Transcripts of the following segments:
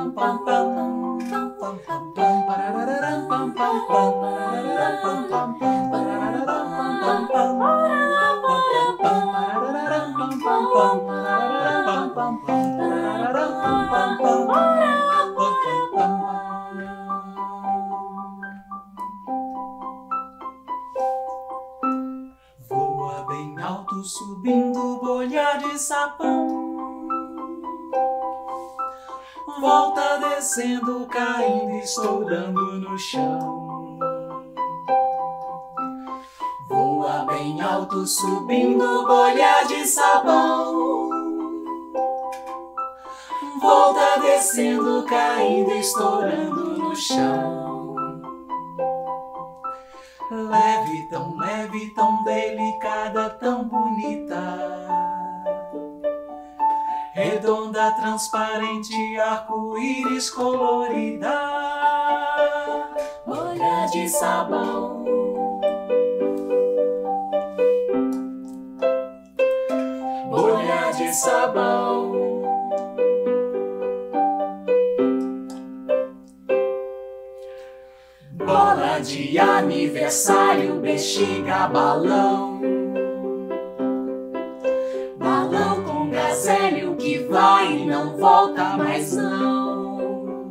Voa bem alto, subindo bolha de sabão. Volta descendo, caindo, estourando no chão. Voa bem alto, subindo bolha de sabão. Volta descendo, caindo, estourando no chão. Leve, tão delicada, tão bonita. Redonda, transparente, arco-íris colorida. Bolha de sabão. Bolha de sabão. Bola de aniversário, bexiga, balão. Balão com gazélio que vai e não volta mais não.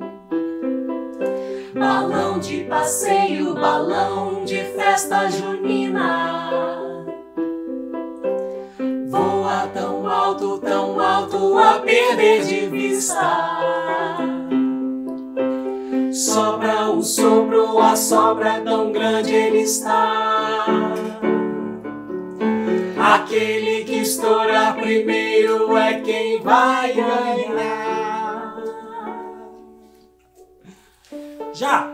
Balão de passeio, balão de festa junina. Voa tão alto a perder de vista. Sobra o sopro, a sobra tão grande ele está. Aquele que estourar primeiro é quem vai ganhar. Já!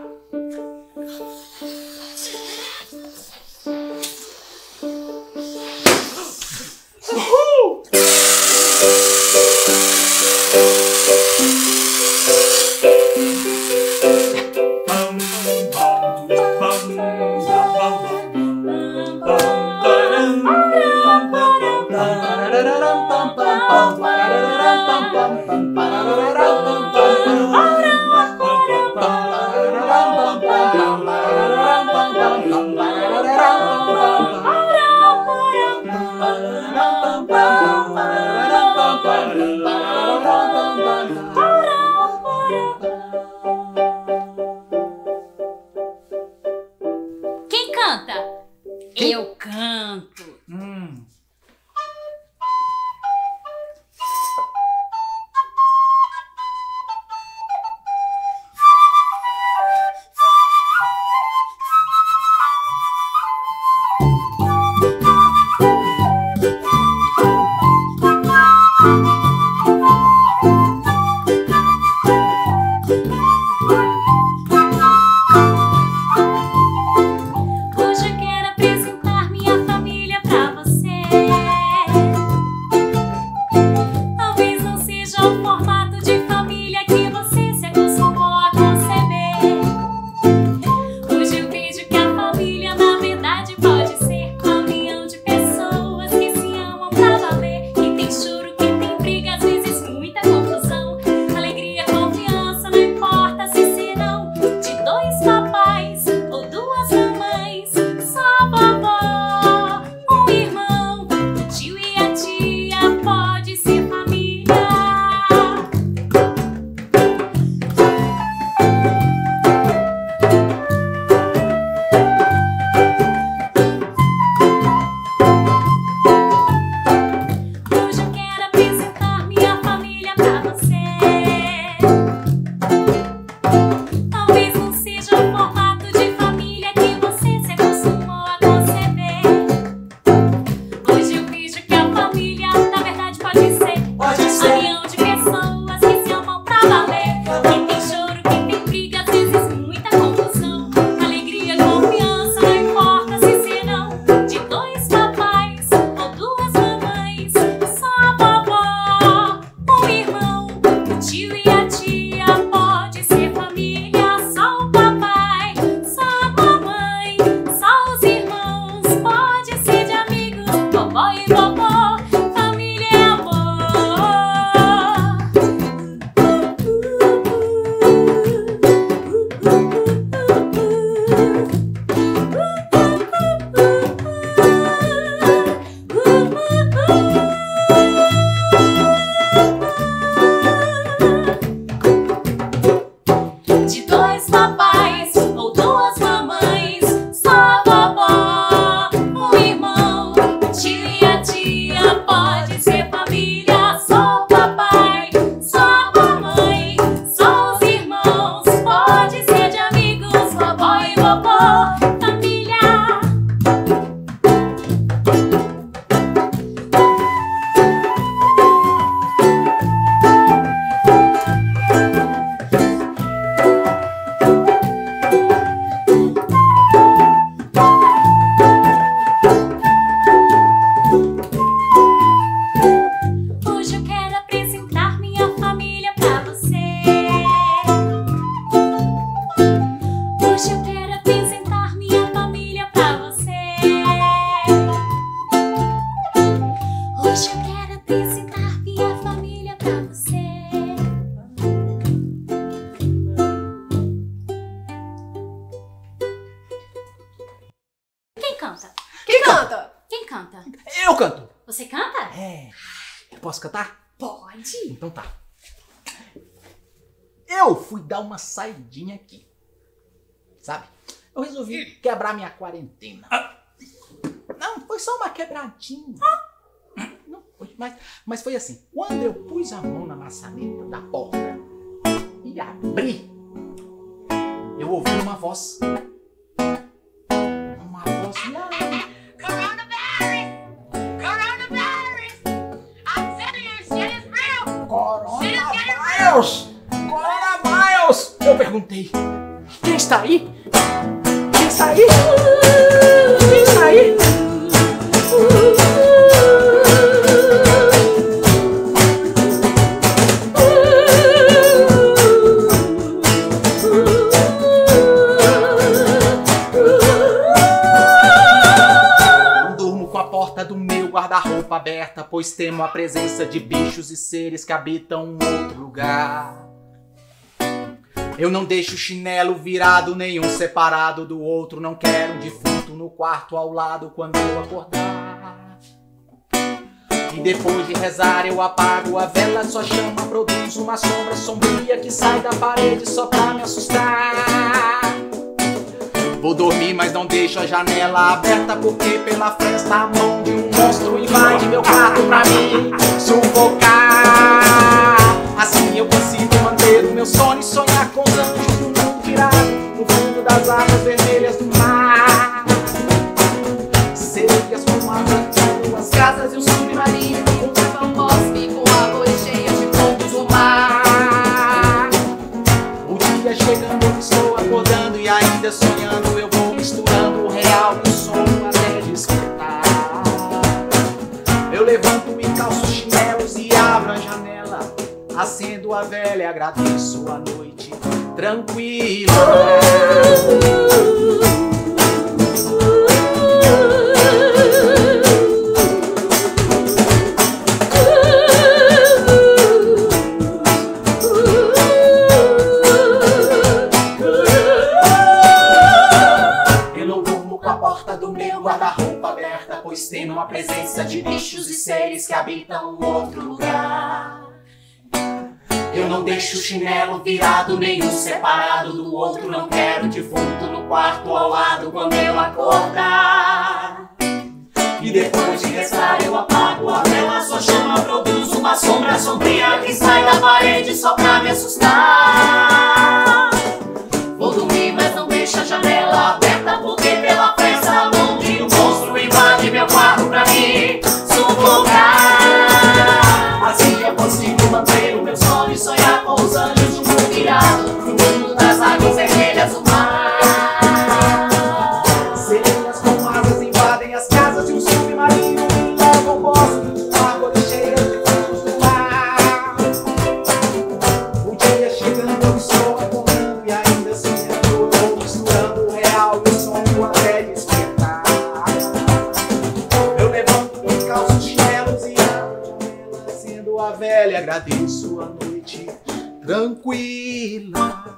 Você canta? É. Posso cantar? Pode. Então tá. Eu fui dar uma saidinha aqui. Sabe? Eu resolvi quebrar minha quarentena. Não, foi só uma quebradinha. Não foi, mas foi assim. Quando eu pus a mão na maçaneta da porta e abri, eu ouvi uma voz. Uma voz lá. Coronavírus! Coronavírus! Eu perguntei, quem está aí? Quem está aí? Quem está aí? Não durmo com a porta do meu guarda-roupa aberta, pois temo a presença de bichos e seres que habitam um outro lugar. Eu não deixo o chinelo virado, nenhum separado do outro. Não quero um defunto no quarto ao lado quando eu acordar. E depois de rezar eu apago a vela, só chama, produz uma sombra sombria que sai da parede só pra me assustar. Vou dormir, mas não deixo a janela aberta, porque pela fresta a mão de um monstro invade meu quarto pra me sufocar. Assim eu consigo manter o meu sono e sonhar com os anjos do mundo virado no fundo das águas vermelhas do mar. Sereias com as casas e um submarino, um bosque com árvores cheias de fogo do mar. O dia chegando, eu estou acordando e ainda sonhando, eu vou misturando o real e o sonho até despertar. Eu levanto e calço os chinelos e abro a janela, acendo a vela e agradeço a noite tranquila. Eu não durmo com a porta do meu guarda-roupa aberta, pois temo a presença de bichos e seres que habitam outro lugar. Eu não deixo o chinelo virado, nenhum separado do outro. Não quero defunto no quarto ao lado quando eu acordar. E depois de rezar eu apago a vela, só chama, produz uma sombra sombria que sai da parede só pra me assustar. Vou dormir, mas não deixo a janela aberta, porque pela fresta a mão de um monstro invade meu quarto pra me sufocar. Assim eu consigo manter o meu sono e sonhar com os anjos de um mundo virado no mundo das águas vermelhas do mar. Sereias com asas invadem as casas e um submarino me leva ao bosque, árvores cheias de frutos do mar. O dia chegando, eu estou acordando e ainda sonhando, eu vou misturando o real e o sonho até despertar. Eu levanto e calço os chinelos e abro a janela, acendo a vela e agradeço a noite tranquila.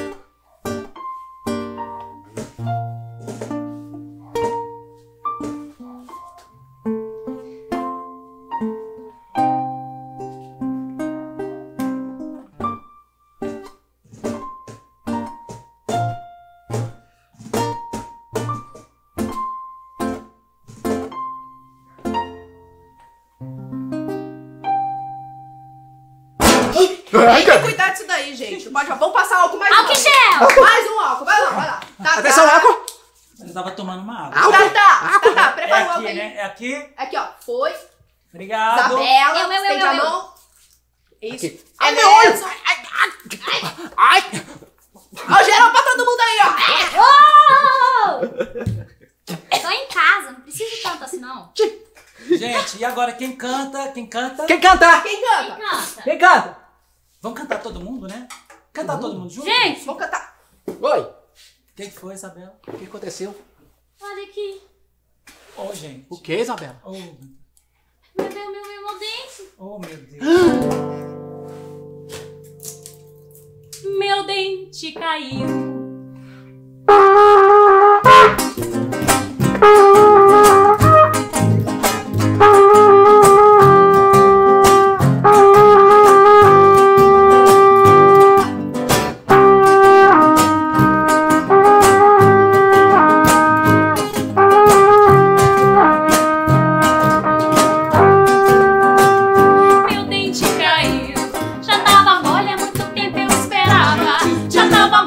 Tem que cuidar disso daí, gente. Pode, vamos passar álcool mais um. Álcool em gel! Mais um álcool, vai lá, vai lá. Tá, Atenção, álcool! Eu tava tomando uma água. Tá, prepara É o álcool aqui, aí. né? É aqui. Aqui, ó. Foi. Obrigado. Isabela, Eu. estende a mão. Isso. Aqui. É meu olho. Ai. Ó, geral pra todo mundo aí, ó. Oh! Tô em casa, não preciso tanto assim não. Gente, e agora quem canta? Quem canta? Quem canta? Quem Quem canta? canta? Quem canta? Vamos cantar todo mundo, né? Cantar todo mundo junto? Gente, Vamos cantar. Oi, O que foi, Isabela? o que aconteceu? olha aqui. Ô, gente. O que, Isabela? Oh, Meu dente. oh, meu Deus. Meu dente caiu.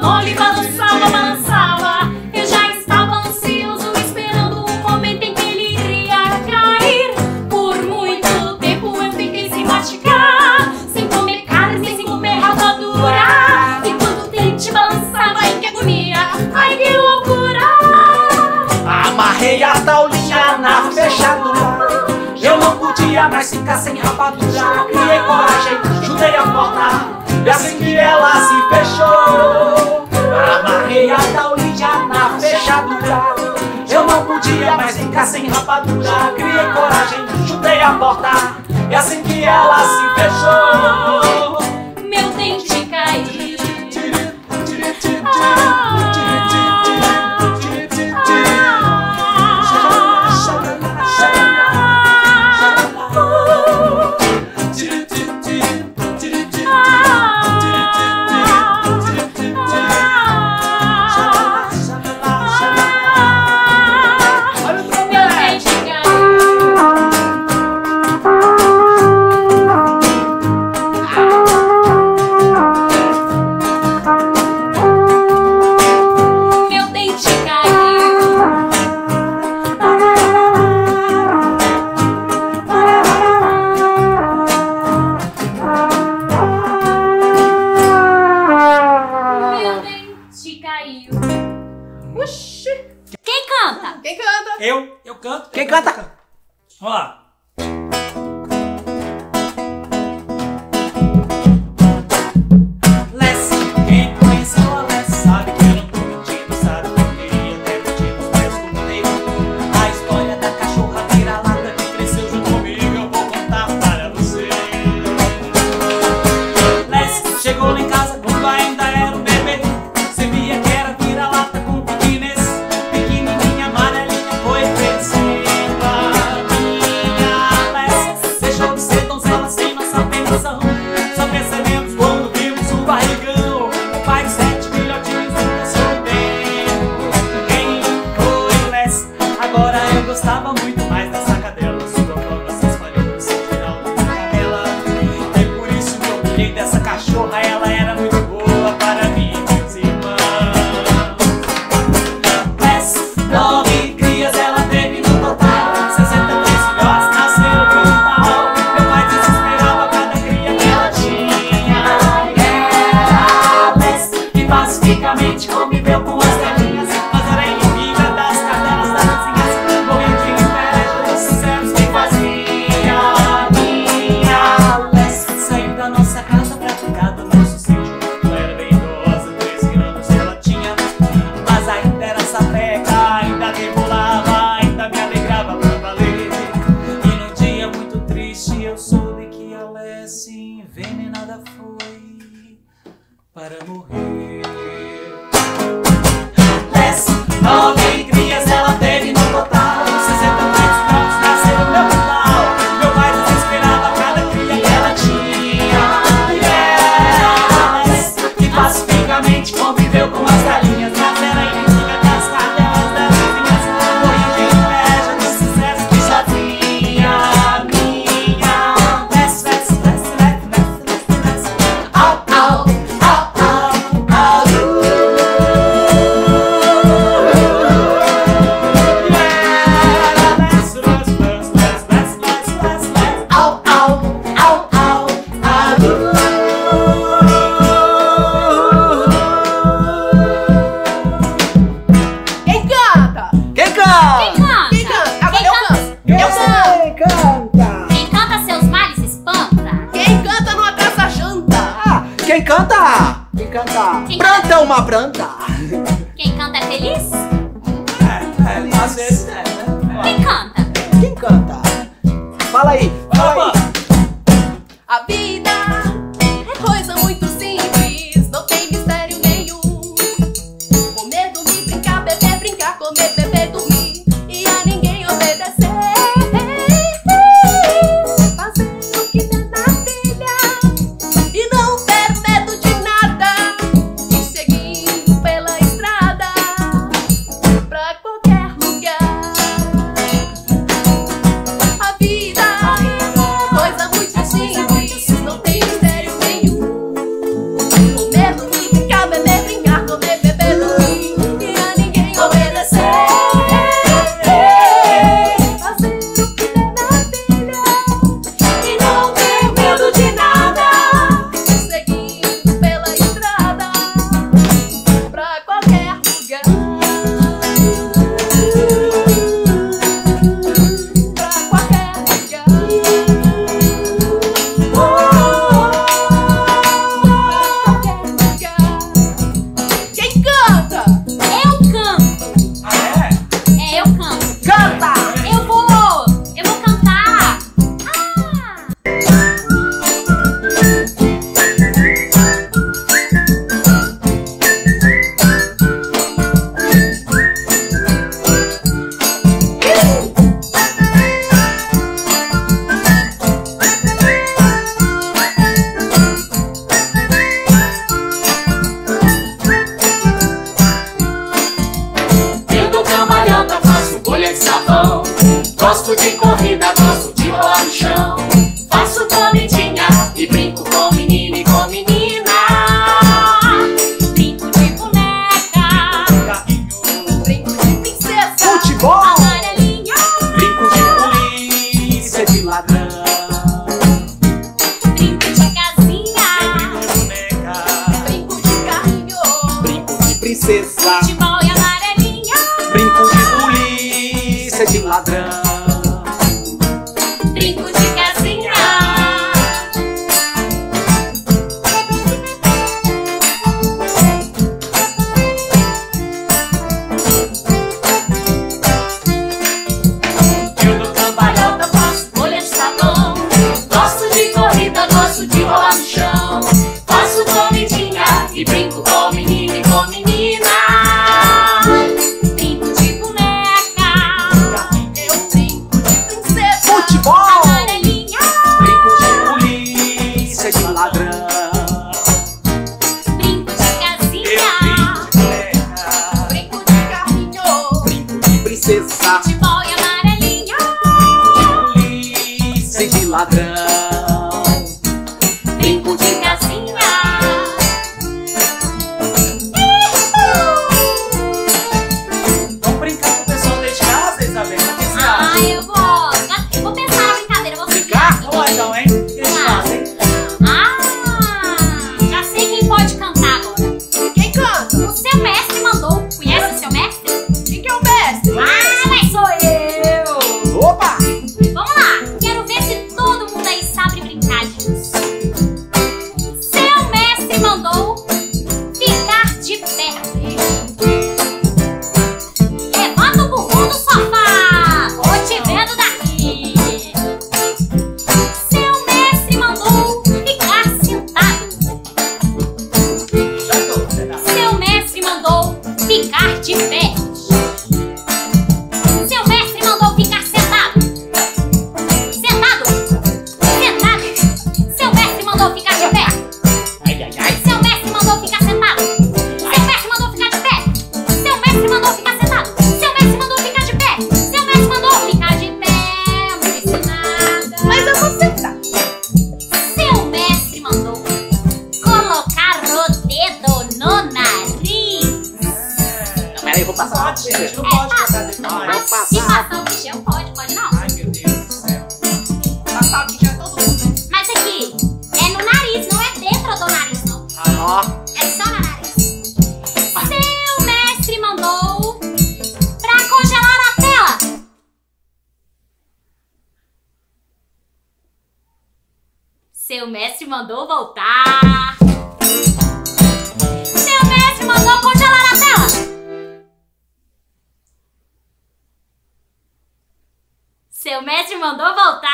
mole balançava, balançava. Eu já estava ansioso, esperando o momento em que ele iria cair. Por muito tempo eu fiquei sem mastigar, sem comer carne, sem comer rapadura. Enquanto o dente balançava, ai que agonia, ai que loucura. Amarrei a taulinha na fechadura. Eu não podia mais ficar sem rapadura. Criei coragem, chutei a porta, e assim que ela se fechou, amarrei a taulinha na fechadura. Eu não podia mais ficar sem rapadura. Criei coragem, chutei a porta, e assim que ela se fechou, meu dente caiu. Eu canto. Quem canta? Vamos lá. Lessie, quem conheceu a Lessie sabe que eu não tô mentindo, sabe que eu queria ter mentido, mas contei a história da cachorra vira-lata que cresceu junto comigo. Eu vou contar para você. Lessie chegou lá em casa quando ainda era um bebê. Você via que era vira-lata com pequenez, pequenininha, amarelinha, foi crescendo. Deixou de ser donzela sem nossa pensão. Só percebemos quando vimos o barrigão. O pai de 7 filhotinhos nunca soubemos quem foi Lessie. Agora eu gostava muito mais dessa cadela. Sua cobra se espalhou no seu final da canela. E por isso me orgulhei dessa cachorra. Ela era muito boa para mim e meus irmãos. Lessie, 9 crias ela teve no total. 63 filhotes nasceram no quintal. Meu pai desesperava cada cria que ela tinha. Era Lessie que pacificamente conviveu com as galinhas, mas era inimiga das cadelas das vizinhas. Morria de inveja dos sinceros que fazia. Minha Lessie saiu da nossa casa pra ficar do nosso sítio. Ela era bem idosa, 13 anos ela tinha, mas ainda era sapeca, ainda rebolava, ainda me alegrava pra valer. E num dia muito triste eu soube que a Lessie envenenada foi para morrer. Lessie, 9 crias ela teve no total. 63 filhotes nasceram no meu quintal. Meu pai desesperava cada cria que ela tinha. Era Lessie que pacificamente conviveu com as galinhas, mas era inimiga das cadelas das vizinhas. Morria de inveja dos sinceros que só tinha. Minha Lessie, Lessie, Lessie, Lessie, Lessie, Lessie. Au, au, au, au, au. Quem canta? Quem canta? Quem canta? Agora eu canto. Eu canto. Quem canta? Quem canta seus males espanta. Quem canta não atrasa janta. Ah, quem canta? Quem canta? Quem Planta é uma planta. Quem canta é feliz? Às vezes é, né? Quem canta? Quem canta? Fala aí, fala aí. A vida é coisa muito simples, não tem mistério nenhum. Comer, dormir, brincar, beber, brincar, comer, beber, dormir e a ninguém obedecer. Fazer o que der na telha e não ter medo de nada. E seguindo pela estrada pra qualquer lugar. A vida Gosto de corrida, gosto de rolar no chão. Faço comidinha e brinco com menino e com menina. Brinco de boneca, Carrinho, Brinco de princesa. Futebol! amarelinha. brinco de polícia, de ladrão. Brinco de casinha, Brinco de boneca, Brinco de carrinho. Brinco de princesa. futebol e amarelinha. brinco de polícia, de ladrão. Brinco de casinha. Eu dou cambalhota, faço bolha de sabão. Gosto de corrida, gosto de rolar no chão. Faço comidinha e brinco com menino e com menina. Brinco de boneca, Eu brinco de princesa. Futebol! amarelinha. Brinco de polícia, de ladrão. Brinco de Eu casinha. brinco de boneca, Brinco de carrinho. Brinco de princesa. Futebol e amarelinha. brinco de polícia, de ladrão. Brinco de casinha. Vamos brincar com o pessoal de casa, Isabela? O que você Ah, acha? eu gosto. Vou pensar na brincadeira, vou Brincar? Vamos lá então, hein? O que a gente faz, hein? Ah, já sei quem pode cantar agora. Quem canta? O seu mestre mandou. Conhece o seu mestre? Quem é o mestre? Ah, mas sou eu. Opa! Vamos lá. Quero ver se todo mundo aí sabe brincar disso. Seu mestre mandou ficar de pé. Levanta o bumbum do sofá. Tô te vendo daqui. Seu mestre mandou ficar sentado. Já tô, Renato. Seu mestre mandou ficar de pé. Seu mestre mandou ficar sentado. Sentado. Sentado. Seu mestre mandou ficar de pé. Ai, ai, ai. Seu mestre mandou ficar sentado. Seu mestre mandou ficar de pé. Seu mestre mandou ficar sentado. Seu mestre mandou ficar de pé. Seu mestre mandou ficar de pé. Não disse nada. Mas eu vou sentar. Seu mestre mandou colocar o dedo no nariz. Não, peraí, vou passar uma Pode, gente, não pode passar Mas demais. se passar o gel, pode não. Ai, meu Deus do céu. Passar o que já todo mundo. Mas aqui, é no nariz, não é dentro do nariz, não. Ó, É só no nariz. Seu mestre mandou pra congelar a tela. Seu mestre mandou voltar. Seu mestre mandou congelar a tela. Seu mestre mandou voltar.